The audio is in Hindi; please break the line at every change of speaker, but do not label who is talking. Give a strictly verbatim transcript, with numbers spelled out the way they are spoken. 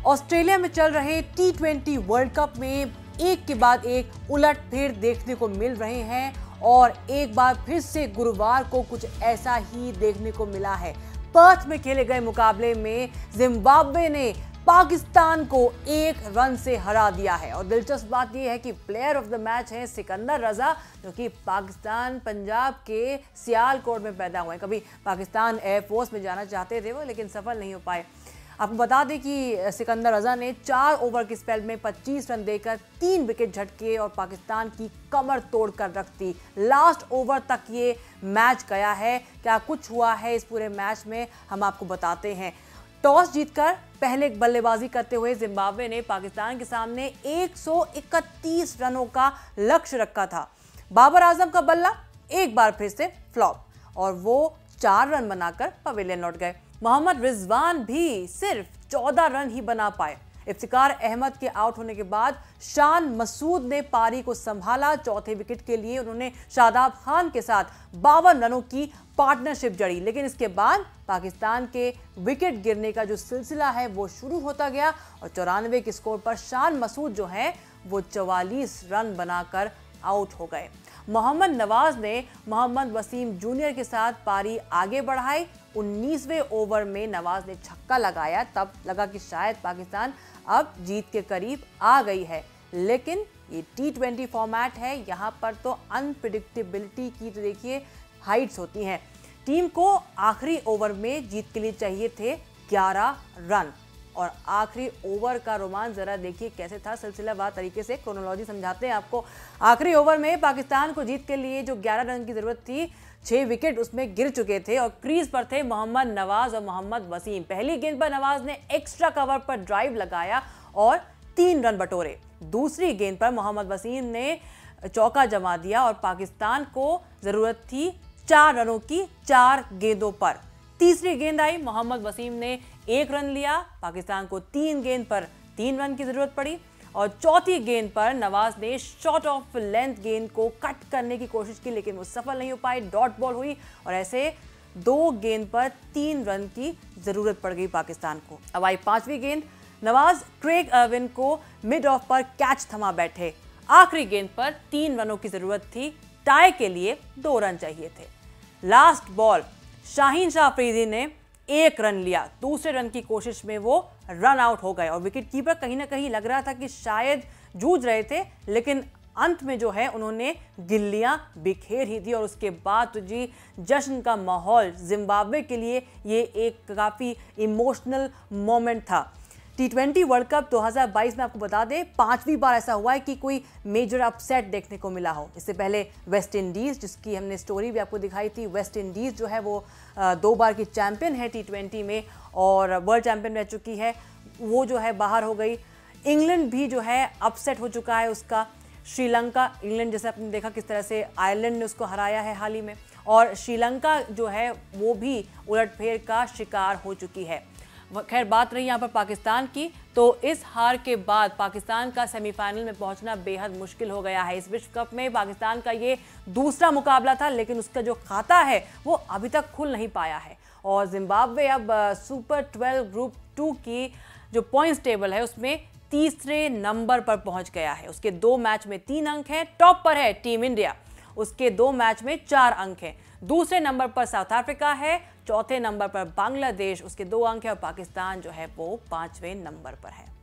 ऑस्ट्रेलिया में चल रहे टी ट्वेंटी वर्ल्ड कप में एक के बाद एक उलटफेर देखने को मिल रहे हैं और एक बार फिर से गुरुवार को कुछ ऐसा ही देखने को मिला है। पर्थ में खेले गए मुकाबले में जिम्बाब्वे ने पाकिस्तान को एक रन से हरा दिया है और दिलचस्प बात यह है कि प्लेयर ऑफ द मैच है सिकंदर रजा, जो कि पाकिस्तान पंजाब के सियालकोट में पैदा हुए हैं। कभी पाकिस्तान एयरफोर्स में जाना चाहते थे वो, लेकिन सफल नहीं हो पाए। आपको बता दें कि सिकंदर रजा ने चार ओवर के स्पेल में पच्चीस रन देकर तीन विकेट झटके और पाकिस्तान की कमर तोड़कर रख दी। लास्ट ओवर तक ये मैच गया है। क्या कुछ हुआ है इस पूरे मैच में हम आपको बताते हैं। टॉस जीतकर पहले बल्लेबाजी करते हुए जिम्बाब्वे ने पाकिस्तान के सामने एक सौ इकतीस रनों का लक्ष्य रखा था। बाबर आजम का बल्ला एक बार फिर से फ्लॉप और वो चार रन बनाकर पवेलियन लौट गए। मोहम्मद रिजवान भी सिर्फ चौदह रन ही बना पाए। इफ्तिकार अहमद के आउट होने के बाद शान मसूद ने पारी को संभाला। चौथे विकेट के लिए उन्होंने शादाब खान के साथ बावन रनों की पार्टनरशिप जड़ी, लेकिन इसके बाद पाकिस्तान के विकेट गिरने का जो सिलसिला है वो शुरू होता गया और चौरानवे के स्कोर पर शान मसूद जो है वो चवालीस रन बनाकर आउट हो गए। मोहम्मद नवाज ने मोहम्मद वसीम जूनियर के साथ पारी आगे बढ़ाई। उन्नीसवें ओवर में नवाज ने छक्का लगाया, तब लगा कि शायद पाकिस्तान अब जीत के करीब आ गई है, लेकिन ये टी ट्वेंटी फॉर्मेट है, यहाँ पर तो अनप्रिडिक्टेबिलिटी की तो देखिए हाइट्स होती हैं। टीम को आखिरी ओवर में जीत के लिए चाहिए थे ग्यारह रन और आखिरी ओवर का रोमांच जरा देखिए कैसे था। सिलसिलावार तरीके से क्रोनोलॉजी समझाते हैं आपको। आखिरी ओवर में पाकिस्तान को जीत के लिए जो ग्यारह रन की जरूरत थी, छह विकेट उसमें गिर चुके थे और क्रीज पर थे मोहम्मद नवाज और मोहम्मद वसीम। पहली गेंद पर नवाज ने एक्स्ट्रा कवर पर ड्राइव लगाया और तीन रन बटोरे। दूसरी गेंद पर मोहम्मद वसीम ने चौका जमा दिया और पाकिस्तान को जरूरत थी चार रनों की चार गेंदों पर। तीसरी गेंद आई, मोहम्मद वसीम ने एक रन लिया। पाकिस्तान को तीन गेंद पर तीन रन की जरूरत पड़ी और चौथी गेंद पर नवाज ने शॉर्ट ऑफ लेंथ गेंद को कट करने की कोशिश की, लेकिन वो सफल नहीं हो पाई। डॉट बॉल हुई और ऐसे दो गेंद पर तीन रन की जरूरत पड़ गई पाकिस्तान को। अब आई पांचवी गेंद, नवाज क्रेग अर्विन को मिड ऑफ पर कैच थमा बैठे। आखिरी गेंद पर तीन रनों की जरूरत थी, टाई के लिए दो रन चाहिए थे। लास्ट बॉल शाहीन शाह अफरीदी ने एक रन लिया। दूसरे रन की कोशिश में वो रन आउट हो गए और विकेट कीपर कहीं ना कहीं लग रहा था कि शायद जूझ रहे थे, लेकिन अंत में जो है उन्होंने गिल्लियां बिखेर ही दी और उसके बाद तो जी जश्न का माहौल। जिम्बाब्वे के लिए ये एक काफ़ी इमोशनल मोमेंट था। टी ट्वेंटी वर्ल्ड कप दो हज़ार बाईस में आपको बता दें पांचवी बार ऐसा हुआ है कि कोई मेजर अपसेट देखने को मिला हो। इससे पहले वेस्ट इंडीज़, जिसकी हमने स्टोरी भी आपको दिखाई थी, वेस्ट इंडीज़ जो है वो दो बार की चैंपियन है टी ट्वेंटी में और वर्ल्ड चैंपियन रह चुकी है, वो जो है बाहर हो गई। इंग्लैंड भी जो है अपसेट हो चुका है उसका। श्रीलंका, इंग्लैंड जैसे आपने देखा किस तरह से आयरलैंड ने उसको हराया है हाल ही में, और श्रीलंका जो है वो भी उलटफेर का शिकार हो चुकी है। खैर बात रही यहाँ पर पाकिस्तान की, तो इस हार के बाद पाकिस्तान का सेमीफाइनल में पहुंचना बेहद मुश्किल हो गया है। इस विश्व कप में पाकिस्तान का ये दूसरा मुकाबला था, लेकिन उसका जो खाता है वो अभी तक खुल नहीं पाया है और जिम्बाब्वे अब सुपर ट्वेल्व ग्रुप टू की जो पॉइंट्स टेबल है उसमें तीसरे नंबर पर पहुंच गया है। उसके दो मैच में तीन अंक हैं। टॉप पर है टीम इंडिया, उसके दो मैच में चार अंक हैं। दूसरे नंबर पर साउथ अफ्रीका है, चौथे नंबर पर बांग्लादेश, उसके दो अंक है और पाकिस्तान जो है वो पांचवें नंबर पर है।